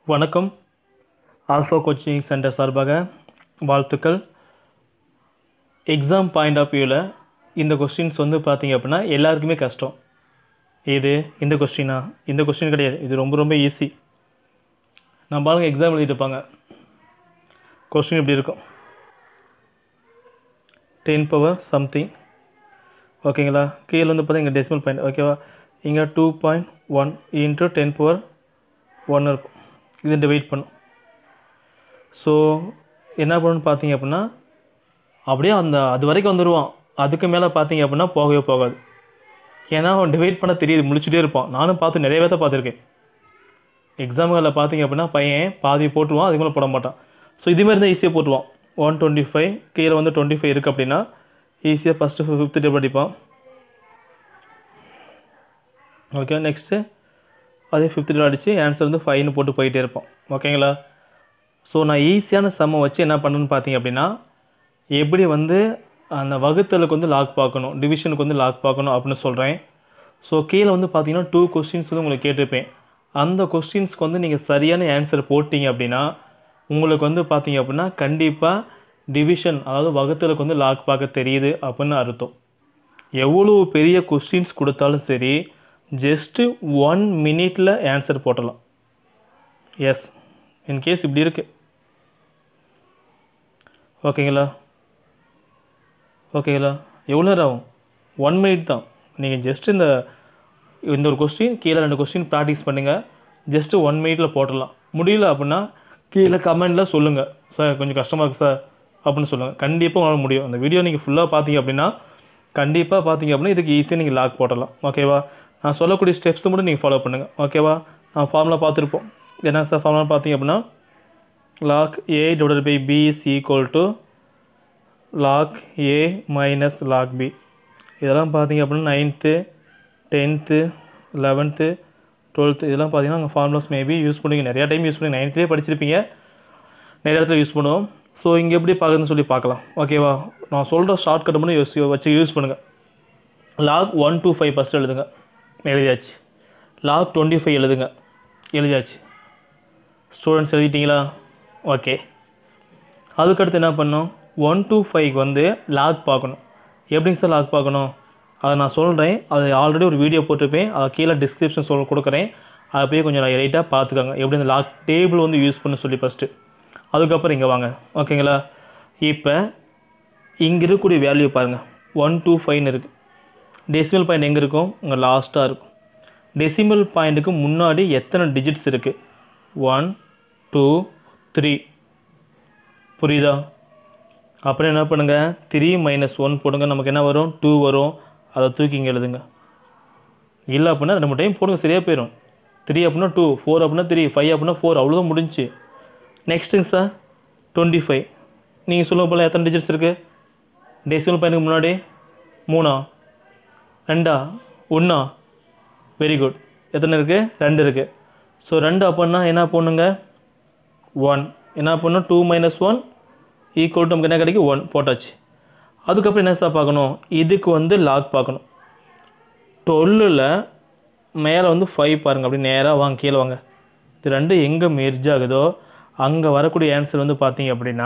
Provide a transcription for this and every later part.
வணக்கம். Alpha coaching centre சார்பாக வாழ்த்துக்கள். எக்ஸாம் பாயிண்ட் ஆஃப் வியூவில் இந்த கொஸ்டின்ஸ் வந்து பார்த்தீங்க அப்படின்னா எல்லாருக்குமே கஷ்டம். இந்த கொஸ்டின் கிடையாது. இது ரொம்ப ஈஸி. நான் பாருங்கள் எக்ஸாம் எழுதிட்டு இருப்பாங்க. கொஸ்டின் எப்படி இருக்கும்? 10 power சம்திங், ஓகேங்களா? கீழே வந்து பார்த்தீங்க இங்கே டெசிமல் பாயிண்ட், ஓகேவா? இங்கே 2.1 இன்ட்டு 10 power 1 இருக்கும். இது டிவைட் பண்ணும். ஸோ என்ன பண்ணணும்னு பார்த்தீங்க அப்படின்னா அப்படியே அது வரைக்கும் வந்துடுவான். அதுக்கு மேலே பார்த்தீங்க அப்படின்னா போகவே போகாது. ஏன்னா அவன் டிவைட் பண்ண தெரியுது, முடிச்சுட்டே இருப்பான். நானும் பார்த்து நிறைய பேர்த்த பார்த்துருக்கேன். எக்ஸாம்களில் பார்த்தீங்க அப்படின்னா பையன் பாதி போட்டுருவான், அதுக்கு மேலே போட மாட்டான். ஸோ இதுமாதிரி தான் ஈஸியாக போட்டுருவான். 125 கீழே வந்து 25 இருக்குது அப்படின்னா ஈஸியாக ஃபஸ்ட்டு 5th டேபிள் அடிப்பான். ஓகே, நெக்ஸ்ட்டு அதே 5th டேபிள் அடித்து ஆன்சர் வந்து 5ன்னு போட்டு போயிட்டே இருப்பான். ஓகேங்களா? ஸோ நான் ஈஸியான சம்மை வச்சு என்ன பண்ணுன்னு பார்த்தீங்க அப்படின்னா எப்படி வந்து அந்த வகுத்தலுக்கு வந்து லாக் பார்க்கணும், டிவிஷனுக்கு வந்து லாக் பார்க்கணும் அப்படின்னு சொல்கிறேன். ஸோ கீழே வந்து பார்த்தீங்கன்னா 2 கொஸ்டின்ஸ் வந்து உங்களுக்கு கேட்டிருப்பேன். அந்த கொஸ்டின்ஸ்க்கு வந்து நீங்கள் சரியான ஆன்சர் போட்டிங்க அப்படின்னா உங்களுக்கு வந்து பார்த்தீங்க அப்படின்னா கண்டிப்பாக டிவிஷன், அதாவது வகுத்தலுக்கு வந்து லாக் பார்க்க தெரியுது அப்படின்னு அர்த்தம். எவ்வளோ பெரிய கொஸ்டின்ஸ் கொடுத்தாலும் சரி, ஜஸ்ட்டு 1 minute ஆன்சர் போட்டலாம். எஸ், இன்கேஸ் இப்படி இருக்குது. ஓகேங்களா? எவ்வளோ நேரம் ஆகும்? 1 minute தான். நீங்கள் ஜஸ்ட் இந்த ஒரு கொஸ்டின் கீழே 2 கொஸ்டின் ப்ராக்டிஸ் பண்ணுங்கள். ஜஸ்ட்டு 1 minute போட்டுடலாம். முடியல அப்படின்னா கீழே கமெண்டில் சொல்லுங்கள், சார் கொஞ்சம் கஷ்டமாக இருக்குது சார் அப்படின்னு சொல்லுங்கள். கண்டிப்பாக உங்களால் முடியும். அந்த வீடியோ நீங்கள் ஃபுல்லாக பார்த்தீங்க அப்படின்னா கண்டிப்பாக பார்த்தீங்க அப்படின்னா இதுக்கு ஈஸியாக நீங்கள் லாக் போட்டலாம். ஓகேவா? நான் சொல்லக்கூடிய ஸ்டெப்ஸை மட்டும் நீங்கள் ஃபாலோ பண்ணுங்கள். ஓகேவா? நான் ஃபார்முலா பார்த்துருப்போம். என்ன சார் ஃபார்முலா பார்த்தீங்க அப்படின்னா log a divided by b is equal to log a minus log b. இதெல்லாம் பார்த்தீங்க அப்படின்னா 9th 10th 11th 12th இதெல்லாம் பார்த்தீங்கன்னா அங்கே ஃபார்முலாஸ் மேபி யூஸ் பண்ணுவீங்க. நிறையா டைம் யூஸ் பண்ணி 9th படிச்சிருப்பீங்க, நிறைய இடத்துல யூஸ் பண்ணுவோம். ஸோ இங்கே எப்படி பார்க்குறதுன்னு சொல்லி பார்க்கலாம். ஓகேவா? நான் சொல்கிற ஷார்ட்கட் மட்டும் வச்சு யூஸ் பண்ணுங்கள். log 125 ஃபஸ்ட்டு எழுதுங்க, எழுதியாச்சு. log 25 எழுதியாச்சு. ஸ்டூடெண்ட்ஸ் எழுதிட்டிங்களா? ஓகே. அதுக்கடுத்து என்ன பண்ணணும்? 125க்கு வந்து லாக் பார்க்கணும். எப்படிங்க சார் லாக் பார்க்கணும்? அதை நான் சொல்கிறேன். அது ஆல்ரெடி ஒரு வீடியோ போட்டிருப்பேன், அதை கீழே டிஸ்கிரிப்ஷன் கொடுக்குறேன். அதை போய் கொஞ்சம் லைட்டாக பார்த்துக்கோங்க எப்படி இந்த லாக் டேபிள் வந்து யூஸ் பண்ண சொல்லி ஃபஸ்ட்டு. அதுக்கப்புறம் இங்கே வாங்க. ஓகேங்களா? இப்போ இங்கே இருக்கக்கூடிய வேல்யூ பாருங்கள், 125 இருக்குது. டெசிமல் பாயிண்ட் எங்கே இருக்கும்? உங்க லாஸ்ட்டாக இருக்கும். டெசிமல் பாயிண்ட்டுக்கு முன்னாடி எத்தனை டிஜிட்ஸ் இருக்குது? 1 2 3. புரியுதா? அப்புறம் என்ன பண்ணுங்கள், 3 - 1 போடுங்க. நமக்கு என்ன வரும்? 2 வரும். அதை தூக்கி இங்கே எழுதுங்க. இல்லை அப்படின்னா 2 டைம் போடுங்க, சரியாக போயிடும். 3 அப்படின்னா 2, 4 அப்படின்னா 3, 5 அப்படின்னா 4, அவ்வளோதான் முடிஞ்சு. நெக்ஸ்ட்டுங்க சார் 25. நீங்கள் சொல்லுங்கள் போல் எத்தனை டிஜிட்ஸ் இருக்குது? டெசிமல் பாயிண்ட்டுக்கு முன்னாடி 3, 2, 1. Very good. எத்தனை இருக்குது? 2 இருக்குது. ஸோ 2 அப்படின்னா என்ன பண்ணுங்க? 1. என்ன பண்ணணும்? 2 - 1 ஈக்குவல் டு நமக்கு என்ன கிடைக்கும்? 1 போட்டாச்சு. அதுக்கப்புறம் என்ன சார் பார்க்கணும்? இதுக்கு வந்து லாக் பார்க்கணும். 12ல் மேலே வந்து 5 பாருங்கள். அப்படி நேராக வாங்க, கீழே வாங்க. இது 2 எங்கே மெர்ஜ் ஆகுதோ அங்கே வரக்கூடிய ஆன்சர் வந்து பார்த்தீங்க அப்படின்னா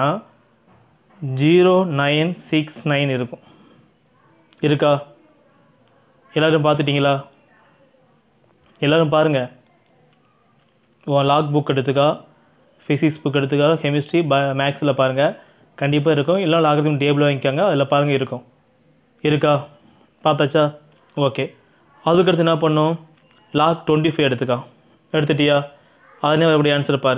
0969 இருக்கும். இருக்கா? எல்லோரும் பார்த்துட்டிங்களா? எல்லோரும் பாருங்கள். லாக் புக் எடுத்துக்கா, ஃபிசிக்ஸ் புக் எடுத்துக்கா, கெமிஸ்ட்ரி மேக்ஸில் பாருங்கள், கண்டிப்பாக இருக்கும். இல்லை லாகிரிதம் டேபிள் வாங்கிக்காங்க, அதில் பாருங்கள் இருக்கும். இருக்கா? பார்த்தாச்சா? ஓகே. அதுக்கடுத்து என்ன பண்ணணும்? லாக் 25 எடுத்துக்கா. எடுத்துட்டியா? அதுனே எப்படி ஆன்சர் பாரு.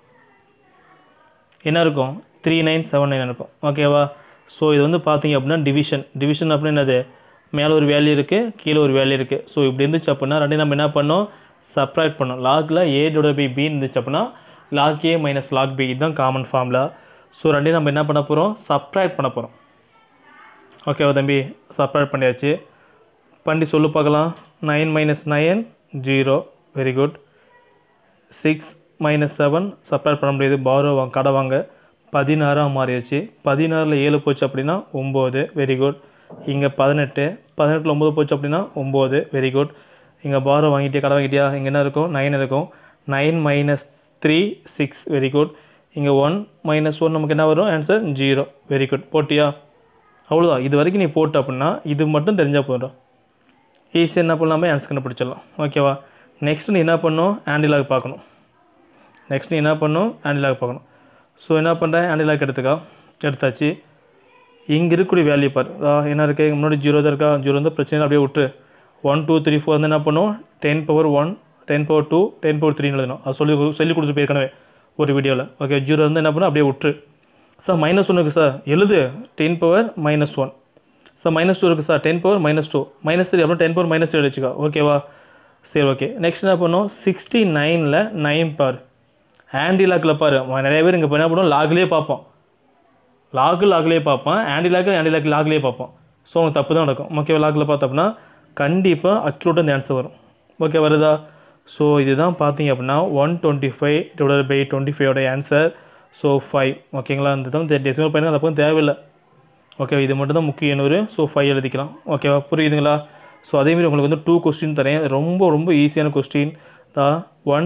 என்ன இருக்கும்? 3979 இருக்கும். ஓகேவா? ஸோ இது வந்து பார்த்தீங்க அப்படின்னா டிவிஷன் அப்படின்னு என்னது? மேலே ஒரு வேல்யூ இருக்குது, கீழே ஒரு வேல்யூ இருக்குது. ஸோ இப்படி இருந்துச்சு அப்படின்னா ரெண்டையும் நம்ம என்ன பண்ணோம்? சப்ராக்ட் பண்ணோம். லாகில் a divided by b இருந்துச்சு அப்படின்னா log a minus log b இதுதான் காமன் ஃபார்முலா. ஸோ ரெண்டையும் நம்ம என்ன பண்ண போகிறோம்? சப்ராக்ட் பண்ண போகிறோம். ஓகேவா தம்பி? சப்ராக்ட் பண்ணியாச்சு. பண்ணி சொல்லு பார்க்கலாம். 9 - 9 0. Very good. 6 - 7 சப்ராக்ட் பண்ண முடியாது, பாரோ வாங்க, கடை வாங்க. 16 மாறிடுச்சு. 16ல் 7 போச்சு அப்படின்னா 9. Very good. இங்கே 18, 18ல் 9 போச்சு அப்படின்னா 9. Very good. இங்கே பாரோ வாங்கிட்டியா, கடை வாங்கிட்டியா? இங்கே என்ன இருக்கும்? 9 இருக்கும். 9 - 3 6 வெரி குட் இங்கே 1 -1 நமக்கு என்ன வரும் ஆன்சர் 0 வெரி குட் போட்டியா அவ்வளோதான் இது வரைக்கும் நீ போட்ட அப்படின்னா இது மட்டும் தெரிஞ்சால் போதும் ஈஸியாக என்ன பண்ணலாமே ஆன்சர் கண்டுபிடிச்சிடலாம் ஓகேவா நெக்ஸ்ட் நீ என்ன பண்ணணும் ஆண்டிலாக் பார்க்கணும் நெக்ஸ்ட் நீ என்ன பண்ணணும் ஆண்டிலாக் பார்க்கணும் ஸோ என்ன பண்ணுறேன் ஆண்டிலாக் எடுத்தாச்சு இங்கே இருக்கக்கூடிய வேல்யூ பார் என்ன இருக்குது முன்னாடி 0 தான் இருக்கா 0 வந்து பிரச்சனை அப்படியே விட்டு 1 2 3 4 வந்து என்ன பண்ணும் 10 power 1 10 power 2 10 power 3 எழுதணும் அது சொல்லி கொடுத்து போயிருக்கனவே ஒரு வீடியோவில் ஓகே 0 வந்து என்ன பண்ணும் அப்படியே விட்டு சார் -1 இருக்குது சார் எழுது 10 power -1 சார் -2 இருக்குது சார் 10 power -2 -3 அப்புறம் 10 power -3 எழுதிச்சுக்கோ ஓகேவா சரி ஓகே நெக்ஸ்ட் என்ன பண்ணும் 69ல் 9 பார் ஆண்டிலாக்கில் பாரு நிறைய பேர் இங்கே என்ன பண்ணுவோம் லாக்லேயே பார்ப்போம் லாக்லேயே பார்ப்பேன் ஆண்டிலாக் லாக்லேயே பார்ப்போம் ஸோ உங்களுக்கு தப்பு தான் நடக்கும் ஓகேவா லாகில் பார்த்தோம்னா கண்டிப்பாக அக்யூரேட்டாக இந்த ஆன்சர் வரும் ஓகே வருதா ஸோ இதுதான் பார்த்தீங்க அப்படின்னா 125/25 ஆன்சர் ஸோ 5 ஓகேங்களா இந்த தான் டெசிமல் பாயிண்ட் அது அப்போ தேவையில்லை ஓகே இது மட்டும் தான் முக்கிய எண்ணூறு ஸோ 5 எழுதிக்கலாம் ஓகேவா புரியுதுங்களா ஸோ அதேமாதிரி உங்களுக்கு வந்து 2 கொஸ்டின் தரேன் ரொம்ப ஈஸியான கொஸ்டின் தான்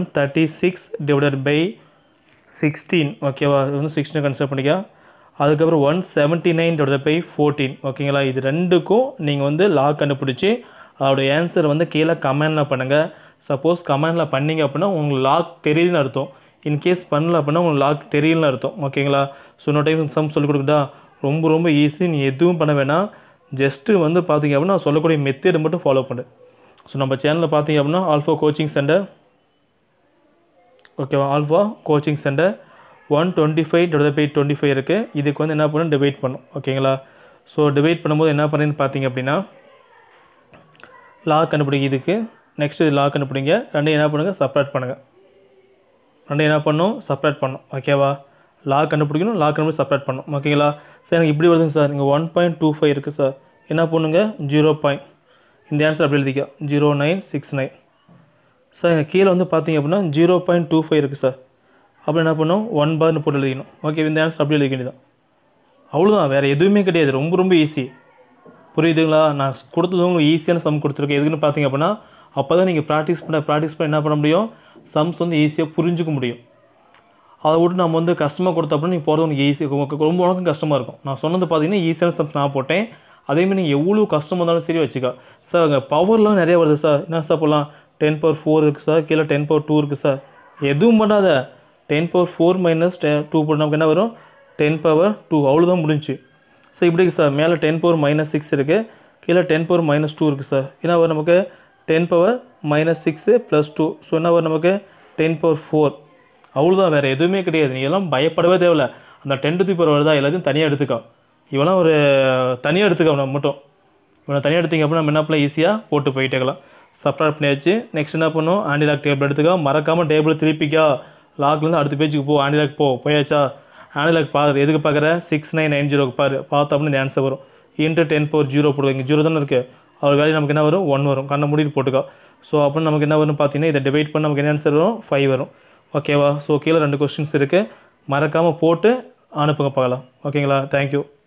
136/16 ஓகேவா இது வந்து 16 கன்சிடர் பண்ணிக்க அதுக்கப்புறம் 179/14 ஓகேங்களா இது ரெண்டுக்கும் நீங்கள் வந்து லாக் கண்டுபிடிச்சி அதோடைய ஆன்சர் வந்து கீழே கமெண்டில் பண்ணுங்கள் சப்போஸ் கமெண்டில் பண்ணிங்க அப்படின்னா உங்களுக்கு லாக் தெரியுதுன்னு அர்த்தம் இன்கேஸ் பண்ணல அப்படின்னா உங்களுக்கு லாக் தெரியலன்னு அர்த்தம் ஓகேங்களா ஸோ இன்னொரு டைம் சம் சொல்லிக் கொடுக்குதா ரொம்ப ஈஸி நீ எதுவும் பண்ண வேணாம் ஜஸ்ட்டு வந்து பார்த்தீங்க அப்படின்னா சொல்லக்கூடிய மெத்தேடு மட்டும் ஃபாலோ பண்ணு ஸோ நம்ம சேனலில் பார்த்தீங்க அப்படின்னா ஆல்ஃபா கோச்சிங் சென்டர் ஓகேவா ஆல்ஃபா கோச்சிங் சென்டர் 125/25 இருக்குது இதுக்கு வந்து என்ன பண்ணணும் டிவைட் பண்ணும் ஓகேங்களா ஸோ டிவைட் பண்ணும்போது என்ன பண்ணுன்னு பார்த்தீங்க அப்படின்னா லாக் கண்டுபிடிங்க இதுக்கு நெக்ஸ்ட் இது லாக் கண்டுபிடிங்க ரெண்டையும் என்ன பண்ணுங்கள் செப்பரேட் பண்ணுங்கள் ரெண்டையும் என்ன பண்ணணும் செப்பரேட் பண்ணணும் ஓகேவா லாக் கண்டுபிடிக்கணும் லாக் கண்டுபிடி செப்பரேட் பண்ணணும் ஓகேங்களா சார் எனக்கு இப்படி வருதுங்க சார் இங்கே 1.25 இருக்குது சார் என்ன பண்ணுங்க 0. இந்த ஆன்சர் அப்படி எழுதிக்க 0969 சார் எனக்கு கீழே வந்து பார்த்தீங்க அப்படின்னா 0.25 இருக்குது சார் அப்புறம் என்ன பண்ணணும் 1 பார்னு போட்டு எழுதிக்கணும் ஓகே இந்த ஆன்சர் அப்படி எழுதிக்க வேண்டியதான் அவ்வளோதான் வேறு எதுவுமே கிடையாது ரொம்ப ஈஸி புரியுதுங்களா நான் கொடுத்தது உங்களுக்கு ஈஸியான சம் கொடுத்துருக்கேன் எதுக்குன்னு பார்த்தீங்க அப்படின்னா அப்போ தான் நீங்கள் ப்ராக்டிஸ் பண்ண என்ன பண்ண முடியும் சம்ஸ் வந்து ஈஸியாக புரிஞ்சுக்க முடியும் அதை விட்டு நம்ம வந்து கஷ்டமாக கொடுத்த அப்படின்னா நீங்கள் போகிறது உங்களுக்கு ஈஸியாக ரொம்ப உனக்கும் கஷ்டமாக இருக்கும் நான் சொன்னது பார்த்தீங்கன்னா ஈஸியான சம்ஸ் நான் போட்டேன் அதேமாதிரி நீங்கள் எவ்வளோ கஷ்டமாக இருந்தாலும் சரி வச்சுக்கா சார் அங்கே பவர்லாம் நிறைய வருது சார் என்ன சார் போடலாம் 10/4 இருக்குது சார் கீழே 10/2 இருக்குது சார் எதுவும் பண்ணாத 10/4 - 2 போட்டு நமக்கு என்ன வரும் 10/2 அவ்வளோதான் முடிஞ்சு சார் இப்படி இருக்குது சார் மேலே 10/-6 இருக்குது கீழே 10/-2 இருக்குது சார் என்ன வரும் நமக்கு 10/-6 + 2 ஸோ என்ன வரும் நமக்கு 10/4 அவ்வளோதான் வேறு எதுவுமே கிடையாது நீ எல்லாம் பயப்படவே தேவையில்ல அந்த 10 வருதா எல்லாத்தையும் தனியாக எடுத்துக்கோ இவெல்லாம் ஒரு தனியாக எடுத்துக்கோ நம்ம மட்டும் இவனை தனியாக எடுத்திங்க அப்படின்னா நம்ம என்ன பண்ணலாம் ஈஸியாக போட்டு போயிட்டேக்கலாம் சப்ராக்ட் பண்ணியாச்சு நெக்ஸ்ட் என்ன பண்ணும் ஆண்டிலாக் டேபிள் எடுத்துக்கோ மறக்காமல் டேபிள் திருப்பிக்கா லாக்லேருந்து அடுத்த பேஜுக்கு போ ஆண்டிலாக் போயாச்சா ஆண்டிலாக் பாரு எதுக்கு பார்க்குற 6990 பாரு பார்த்தா அப்படின்னு இந்த ஆன்சர் வரும் இன்ட்டு 10/0 போடுவாங்க 0 தானே இருக்குது அவர் வேலையை நமக்கு என்ன வரும் 1 வரும் கண்ணை மூடிட்டு போட்டுக்கோ ஸோ அப்படின்னு நமக்கு என்ன வரும் பார்த்தீங்கன்னா இதை டிவைட் பண்ண நமக்கு என்ன ஆன்சர் வரும் 5 வரும் ஓகேவா ஸோ கீழே 2 கொஸ்டின்ஸ் இருக்குது மறக்காமல் போட்டு அனுப்புங்க பார்க்கலாம் ஓகேங்களா தேங்க்யூ